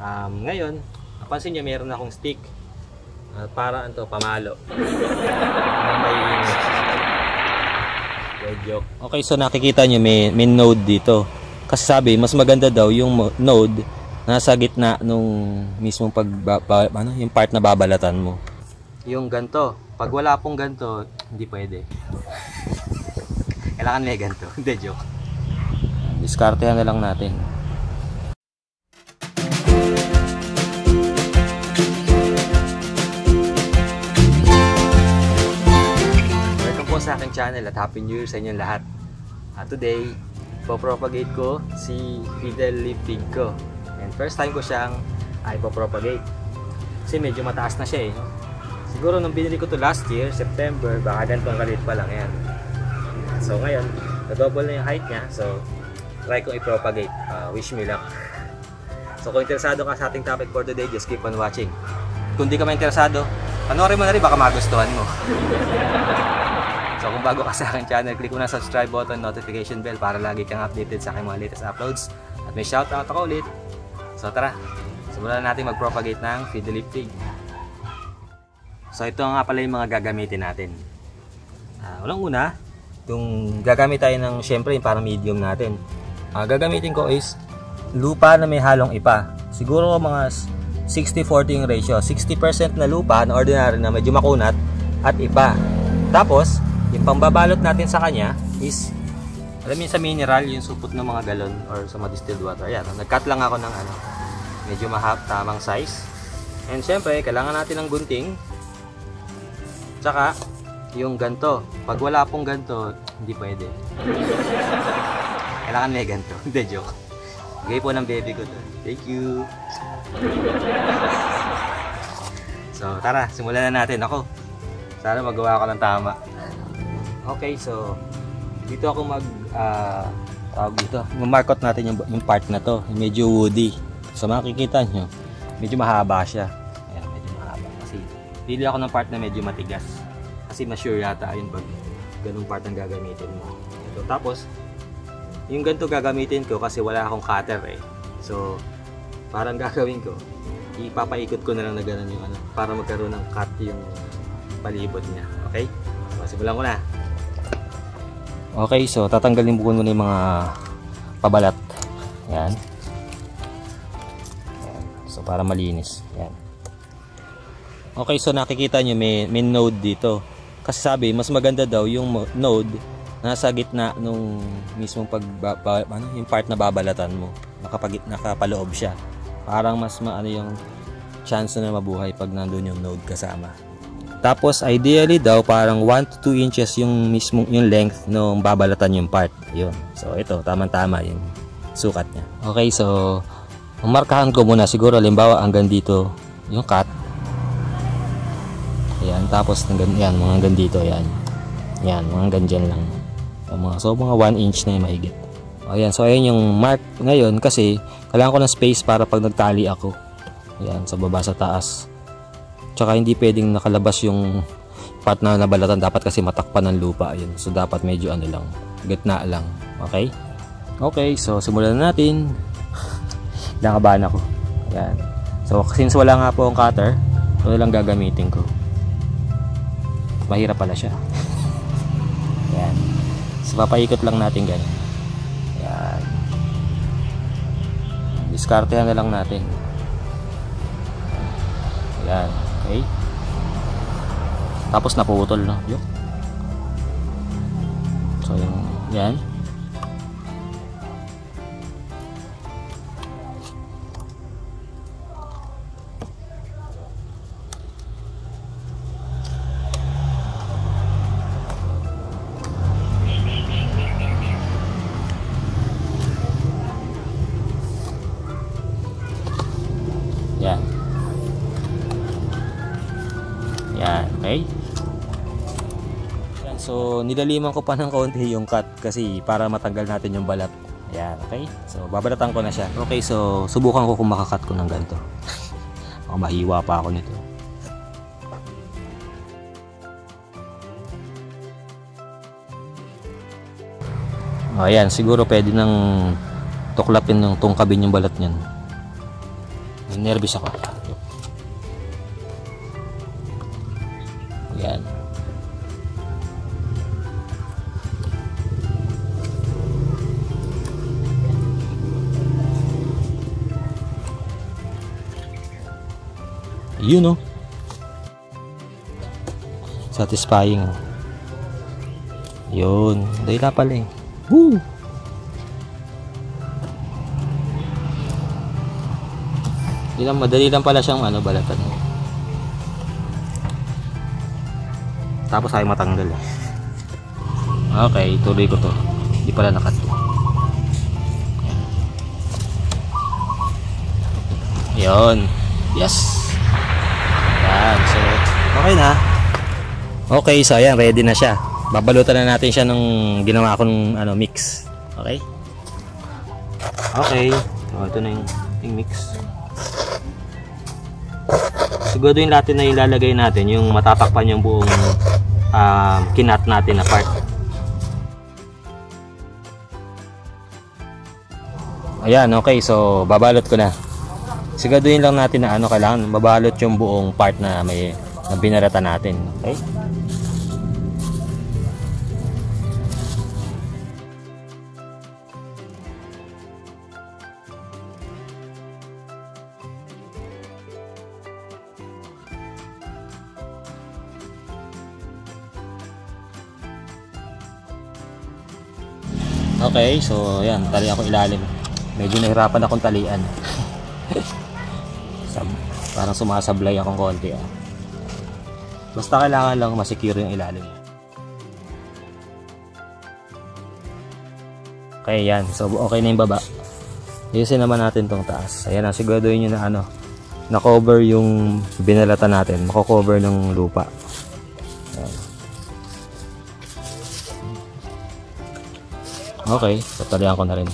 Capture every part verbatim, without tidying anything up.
Um, ngayon, napansin nyo meron akong stick. Uh, para ano to, pamalo. May joke. Okay, so nakikita nyo may, may node dito. Kasi sabi, mas maganda daw yung node nasa gitna nung mismong pag, ba, ano, yung part na babalatan mo. Yung ganto. Pag wala pong ganto, hindi pwede. Kailangan may ganto. Hindi, joke. Diskartehan na lang natin. Welcome po sa aking channel at Happy New Year sa inyong lahat. At today, popropagate ko si Fiddle Pig ko. And first time ko siyang ay popropagate. Kasi medyo mataas na siya eh. Siguro nung binili ko to last year, September, baka ganito ang kalit pa lang yan. So ngayon, na-double na yung height niya. So, try kong i-propagate. Uh, wish me luck. So kung interesado ka sa ating topic for today, just keep on watching. Kung di ka ma-interesado, panoorin mo na rin, baka magustuhan mo. So kung bago ka sa aking channel, click mo na subscribe button, notification bell para lagi kang updated sa aking mga latest uploads. At may shoutout ako ulit. So tara, simulan natin mag-propagate ng Fiddle Pig. So ito nga pala yung mga gagamitin natin. Uh, Unang-una, yung gagamit tayo ng, syempre, yung parang medium natin. Uh, gagamitin ko is lupa na may halong ipa. Siguro mga sixty forty yung ratio. sixty percent na lupa na ordinary na medyo makunat at ipa. Tapos, yung pambabalot natin sa kanya is, alam mo sa mineral, yung supot ng mga galon or sa mga distilled water. Ayan, nag-cut lang ako ng ano, medyo mahap, tamang size. And syempre, kailangan natin ng gunting. Tsaka, yung ganto. Pag wala pong ganto, hindi pwede. Kailangan may ganto. Hindi, joke. Bigay po ng baby ko to. Thank you. So, tara, simulan na natin. Ako, sana magawa ko ng tama. Okay, so, dito ako mag, uh, tawag dito. Markot natin yung, yung part na to. Medyo woody. So, makikita nyo, medyo mahaba siya. Ayan, medyo mahaba. Kasi, pili ako ng part na medyo matigas. Kasi ma-sure yata yun pag ganung part ang gagamitin mo. Ito, tapos, yung ganito gagamitin ko kasi wala akong cutter eh. So, parang gagawin ko, ipapaikot ko na lang na ganun yung ano, para magkaroon ng cut yung palibot niya. Okay? So, simulan ko na. Okay, so tatanggalin ko muna yung mga pabalat. Yan. Yan. So, para malinis. Yan. Okay, so nakikita nyo may, may node dito. Kasi sabi, mas maganda daw yung node nasa gitna nung mismong pag, ba, ano, yung part na babalatan mo. Nakapag, nakapaloob siya. Parang mas maano yung chance na mabuhay pag nandun yung node kasama. Tapos ideally daw parang one to two inches yung mismong yung length nung babalatan yung part. Yun. So ito, tamang-tama yung sukat niya. Okay, so markahan ko muna siguro halimbawa hanggang dito yung cut. Ayan, tapos hanggang yan, mga hanggang dito, ayan. Yan, mga hanggang dyan lang. So mga one inch na yung mahigit. Ayan, so ayan yung mark ngayon kasi kailangan ko ng space para pag nagtali ako. Ayan, sa baba sa taas. Tsaka hindi pwedeng nakalabas yung part na nabalatan, dapat kasi matakpan ng lupa. Ayan, so dapat medyo ano lang, gitna lang. Okay? Okay, so simulan na natin. Nakabahan ako. Ayan. So since wala nga po ang cutter, ito lang gagamitin ko. Mahirap pala siya. Ayan. So papaikot lang natin ganyan. Ayan. Diskartehan na lang natin. Ayan. Okay. Tapos naputol, no? Yun. So yung yan. Yan. Yan, okay. Yan, so nilaliman ko pa ng konti yung cut kasi para matanggal natin yung balat. Yan, okay. So babalatan ko na siya. Okay, so subukan ko kung makakat ko ng ganito. Baka mahiwa pa ako nito. Ayan, siguro pwede nang tuklapin yung tungkabin yung balat niyan. Nervous ako. Yan. Yun oh. Satisfying. Yun. Dahil na pala eh. Woo! Hindi lang, madali lang pala siyang ano, balatan. Tapos ay matanggal eh. Okay, tuloy ko to. Hindi pala nakat. Yun. Yes. Yan. So, okay na. Okay, so ayan, ready na siya. Babalutan na natin siya nung ginawa kong ano, mix. Okay? Okay. So, ito na yung, yung mix. Siguraduhin natin na ilalagay natin yung matatakpan yung buong uh, kinat natin na part. Ayan, okay. So, babalot ko na. Siguraduhin lang natin na ano, kailangan babalot yung buong part na may na binarata natin. Okay? Okay, so ayan, tali ako ilalim. Medyo nahirapan akong talian. Parang sumasablay akong konti ah. Basta kailangan lang masecure yung ilalim. Okay, yan. So okay na yung baba. Ayusin naman natin tong taas. Ayan, siguraduhin nyo na ano, na-cover yung binalatan natin. Mako-cover ng lupa. Ayan. Okay, tatalian ko na rin.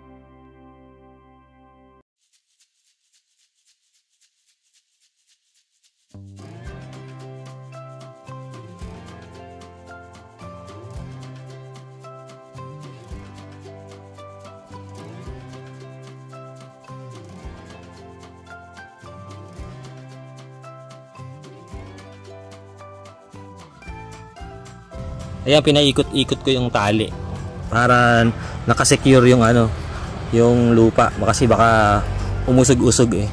Ayan, pinaikot-ikot ko yung tali para nakasecure yung ano, yung lupa, kasi baka umusog-usog eh.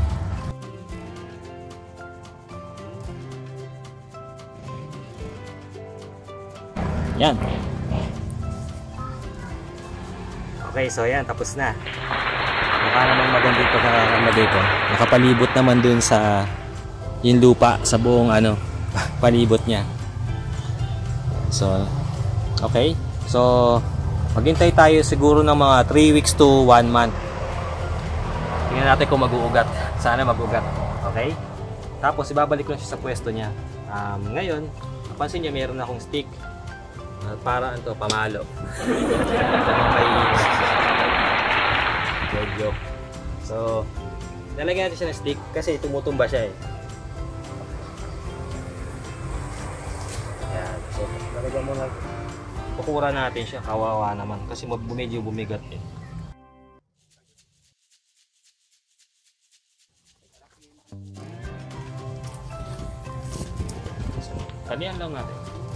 Yan. Okay, so yan, tapos na. Mukha naman maganda ito pagkakalagay ko. Nakapalibot naman dun sa yung lupa, sa buong ano, palibot niya. So, okay. So, maghintay tayo siguro ng mga three weeks to one month. Tingnan natin kung mag-uugat. Sana mag-ugat. Okay? Tapos, ibabalik ko na siya sa pwesto niya. Um, ngayon, napansin niya meron akong stick. Uh, para ito, pamalo. May joke. So, nalagyan natin siya ng stick kasi tumutumba siya eh. Yan. So, nalagyan mo na. Pukura natin siya, kawawa naman kasi medyo bumigat eh. So, talian lang natin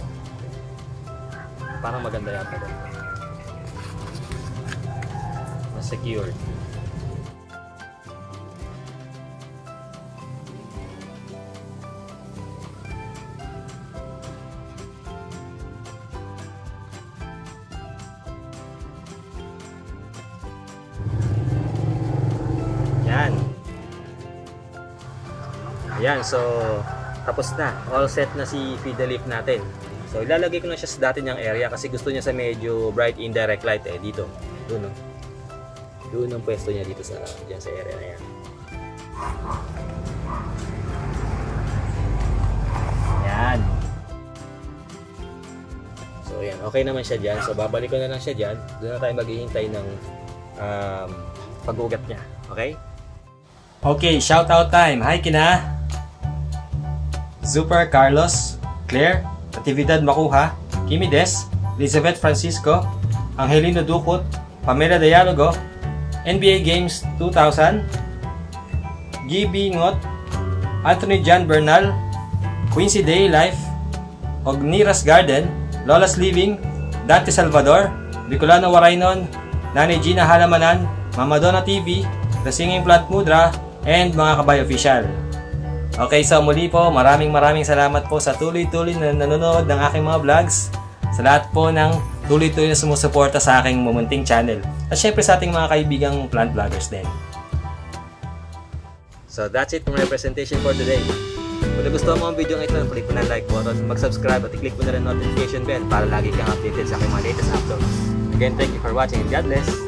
para maganda yata doon. Mas secured. Ayan, so tapos na. All set na si feeder leaf natin. So ilalagay ko na siya sa dati niyang area kasi gusto niya sa medyo bright indirect light eh. Dito. Doon no? Doon ang pwesto niya dito sa, dyan sa area na yan. Ayan. So ayan, okay naman siya dyan. So babalik ko na lang siya dyan. Doon na tayo maghihintay ng um, pag-ugat niya. Okay? Okay, shout out time. Hi Kina! Super Carlos, Claire, Natividad Makuha, Kimi Des, Elizabeth Francisco, Angelino Ducot, Pamela Dialogo, N B A Games two thousand, G B Ngot, Anthony John Bernal, Quincy Day Life, Ogniras Garden, Lola's Living, Dante Salvador, Bicolano Waraynon, Nanay Gina Halamanan, Mama Donna T V, The Singing Plant Mudra, and mga Kabay Official. Okay, so muli po, maraming maraming salamat po sa tuloy-tuloy na nanonood ng aking mga vlogs, sa lahat po ng tuloy-tuloy na sumusuporta sa aking mumunting channel, at syempre sa ating mga kaibigang plant vloggers din. So that's it for my presentation for today. Kung nagustuhan mo ang video ng ito, click mo na like button, mag-subscribe at i-click mo na rin notification bell para lagi kang updated sa aking mga latest uploads. Again, thank you for watching and God bless!